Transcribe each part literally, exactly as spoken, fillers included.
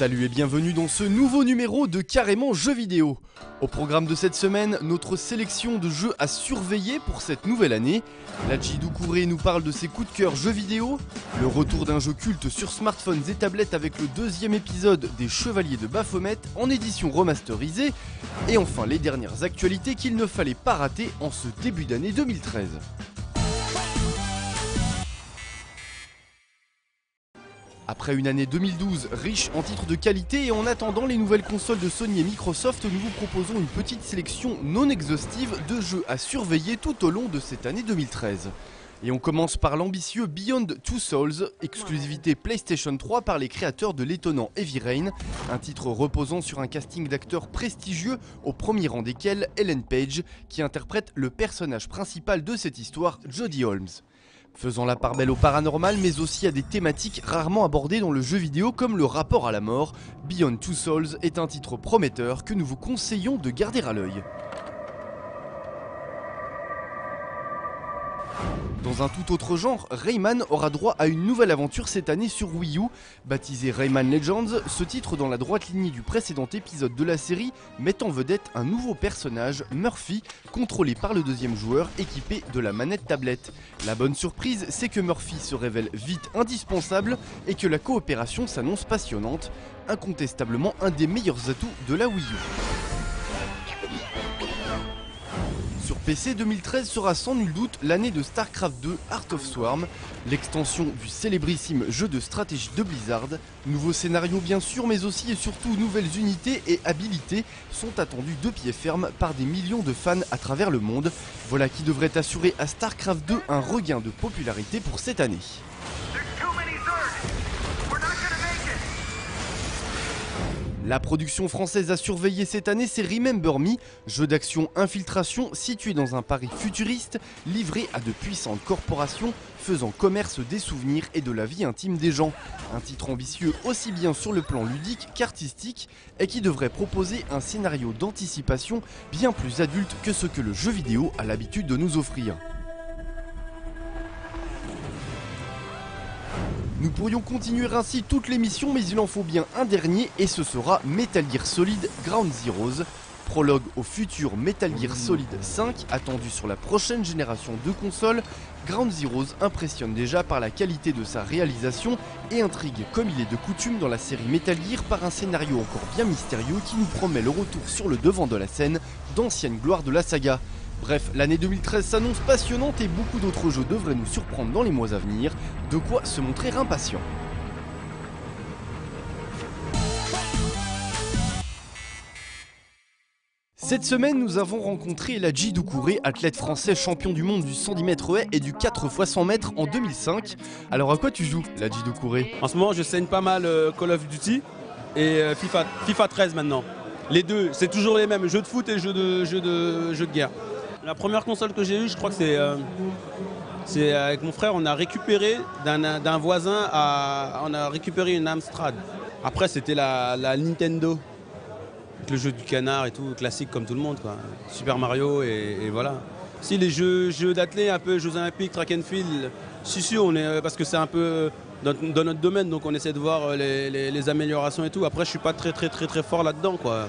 Salut et bienvenue dans ce nouveau numéro de Carrément Jeux Vidéo. Au programme de cette semaine, notre sélection de jeux à surveiller pour cette nouvelle année. Ladji Doucouré nous parle de ses coups de cœur jeux vidéo, le retour d'un jeu culte sur smartphones et tablettes avec le deuxième épisode des Chevaliers de Baphomet en édition remasterisée, et enfin les dernières actualités qu'il ne fallait pas rater en ce début d'année deux mille treize. Après une année deux mille douze riche en titres de qualité et en attendant les nouvelles consoles de Sony et Microsoft, nous vous proposons une petite sélection non exhaustive de jeux à surveiller tout au long de cette année deux mille treize. Et on commence par l'ambitieux Beyond Two Souls, exclusivité PlayStation trois par les créateurs de l'étonnant Heavy Rain, un titre reposant sur un casting d'acteurs prestigieux, au premier rang desquels Ellen Page, qui interprète le personnage principal de cette histoire, Jodie Holmes. Faisant la part belle au paranormal, mais aussi à des thématiques rarement abordées dans le jeu vidéo comme le rapport à la mort, Beyond Two Souls est un titre prometteur que nous vous conseillons de garder à l'œil. Dans un tout autre genre, Rayman aura droit à une nouvelle aventure cette année sur Wii U. Baptisé Rayman Legends, ce titre dans la droite lignée du précédent épisode de la série met en vedette un nouveau personnage, Murphy, contrôlé par le deuxième joueur équipé de la manette tablette. La bonne surprise, c'est que Murphy se révèle vite indispensable et que la coopération s'annonce passionnante, incontestablement un des meilleurs atouts de la Wii U. Sur P C, deux mille treize sera sans nul doute l'année de StarCraft deux Heart of Swarm, l'extension du célébrissime jeu de stratégie de Blizzard. Nouveaux scénarios bien sûr, mais aussi et surtout nouvelles unités et habilités sont attendus de pied ferme par des millions de fans à travers le monde. Voilà qui devrait assurer à StarCraft deux un regain de popularité pour cette année. La production française à surveiller cette année, c'est Remember Me, jeu d'action infiltration situé dans un Paris futuriste, livré à de puissantes corporations, faisant commerce des souvenirs et de la vie intime des gens. Un titre ambitieux aussi bien sur le plan ludique qu'artistique, et qui devrait proposer un scénario d'anticipation bien plus adulte que ce que le jeu vidéo a l'habitude de nous offrir. Nous pourrions continuer ainsi toute l'émission, mais il en faut bien un dernier, et ce sera Metal Gear Solid Ground Zeroes, prologue au futur Metal Gear Solid cinq, attendu sur la prochaine génération de consoles. Ground Zeroes impressionne déjà par la qualité de sa réalisation et intrigue comme il est de coutume dans la série Metal Gear par un scénario encore bien mystérieux qui nous promet le retour sur le devant de la scène d'anciennes gloires de la saga. Bref, l'année deux mille treize s'annonce passionnante et beaucoup d'autres jeux devraient nous surprendre dans les mois à venir, de quoi se montrer impatient. Cette semaine, nous avons rencontré Ladji Doucouré, athlète français champion du monde du cent dix mètres haies et du quatre fois cent mètres en deux mille cinq. Alors à quoi tu joues, Ladji Doucouré? En ce moment, je saigne pas mal euh, Call of Duty et euh, FIFA, FIFA treize maintenant. Les deux, c'est toujours les mêmes, jeux de foot et jeux de, jeux de, jeux de guerre. La première console que j'ai eue, je crois que c'est euh, c'est avec mon frère, on a récupéré d'un voisin, à, on a récupéré une Amstrad. Après, c'était la, la Nintendo, avec le jeu du canard et tout, classique comme tout le monde, quoi. Super Mario et, et voilà. Si les jeux, jeux d'athlètes, un peu Jeux Olympiques, track and field, si si, on est, parce que c'est un peu dans, dans notre domaine, donc on essaie de voir les, les, les améliorations et tout. Après, je suis pas très très très très fort là-dedans, quoi.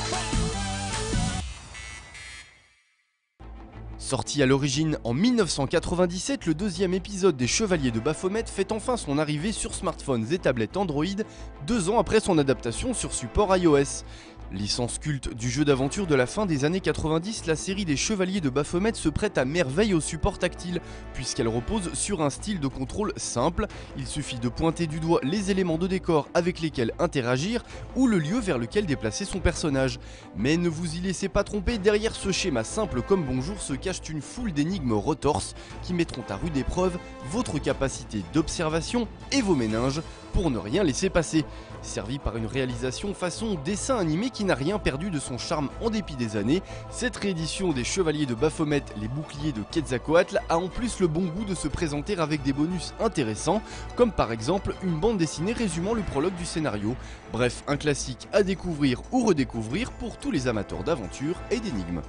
Sorti à l'origine en mille neuf cent quatre-vingt-dix-sept, le deuxième épisode des Chevaliers de Baphomet fait enfin son arrivée sur smartphones et tablettes Android, deux ans après son adaptation sur support iOS. Licence culte du jeu d'aventure de la fin des années quatre-vingt-dix, la série des Chevaliers de Baphomet se prête à merveille au support tactile, puisqu'elle repose sur un style de contrôle simple. Il suffit de pointer du doigt les éléments de décor avec lesquels interagir, ou le lieu vers lequel déplacer son personnage. Mais ne vous y laissez pas tromper, derrière ce schéma simple comme bonjour se cache une foule d'énigmes retorses qui mettront à rude épreuve votre capacité d'observation et vos méninges pour ne rien laisser passer. Servi par une réalisation façon dessin animé qui n'a rien perdu de son charme en dépit des années, cette réédition des Chevaliers de Baphomet, les boucliers de Quetzalcoatl, a en plus le bon goût de se présenter avec des bonus intéressants, comme par exemple une bande dessinée résumant le prologue du scénario. Bref, un classique à découvrir ou redécouvrir pour tous les amateurs d'aventure et d'énigmes.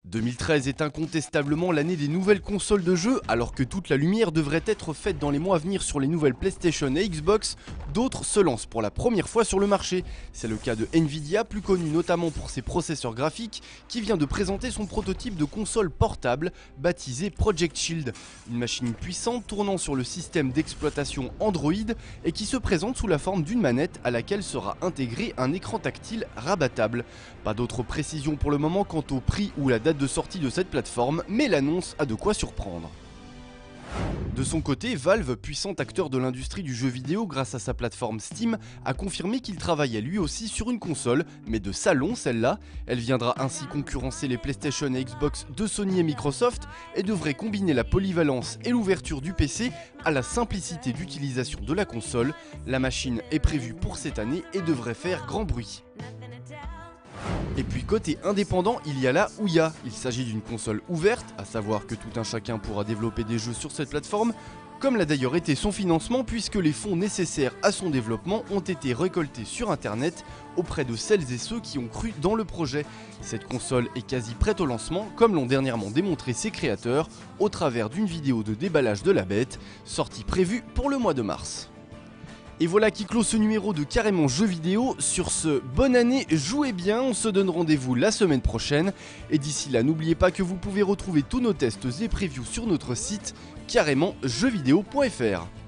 deux mille treize est incontestablement l'année des nouvelles consoles de jeux, alors que toute la lumière devrait être faite dans les mois à venir sur les nouvelles PlayStation et Xbox, d'autres se lancent pour la première fois sur le marché. C'est le cas de Nvidia, plus connu notamment pour ses processeurs graphiques, qui vient de présenter son prototype de console portable, baptisé Project Shield. Une machine puissante tournant sur le système d'exploitation Android et qui se présente sous la forme d'une manette à laquelle sera intégré un écran tactile rabattable. Pas d'autres précisions pour le moment quant au prix ou la date de sortie de cette plateforme, mais l'annonce a de quoi surprendre. De son côté, Valve, puissant acteur de l'industrie du jeu vidéo grâce à sa plateforme Steam, a confirmé qu'il travaillait lui aussi sur une console, mais de salon celle-là. Elle viendra ainsi concurrencer les PlayStation et Xbox de Sony et Microsoft et devrait combiner la polyvalence et l'ouverture du P C à la simplicité d'utilisation de la console. La machine est prévue pour cette année et devrait faire grand bruit. Et puis côté indépendant, il y a la Ouya. Il s'agit d'une console ouverte, à savoir que tout un chacun pourra développer des jeux sur cette plateforme, comme l'a d'ailleurs été son financement puisque les fonds nécessaires à son développement ont été récoltés sur internet auprès de celles et ceux qui ont cru dans le projet. Cette console est quasi prête au lancement, comme l'ont dernièrement démontré ses créateurs, au travers d'une vidéo de déballage de la bête, sortie prévue pour le mois de mars. Et voilà qui clôt ce numéro de Carrément Jeux Vidéo. Sur ce, bonne année, jouez bien, on se donne rendez-vous la semaine prochaine. Et d'ici là, n'oubliez pas que vous pouvez retrouver tous nos tests et previews sur notre site carrément jeux vidéo point F R.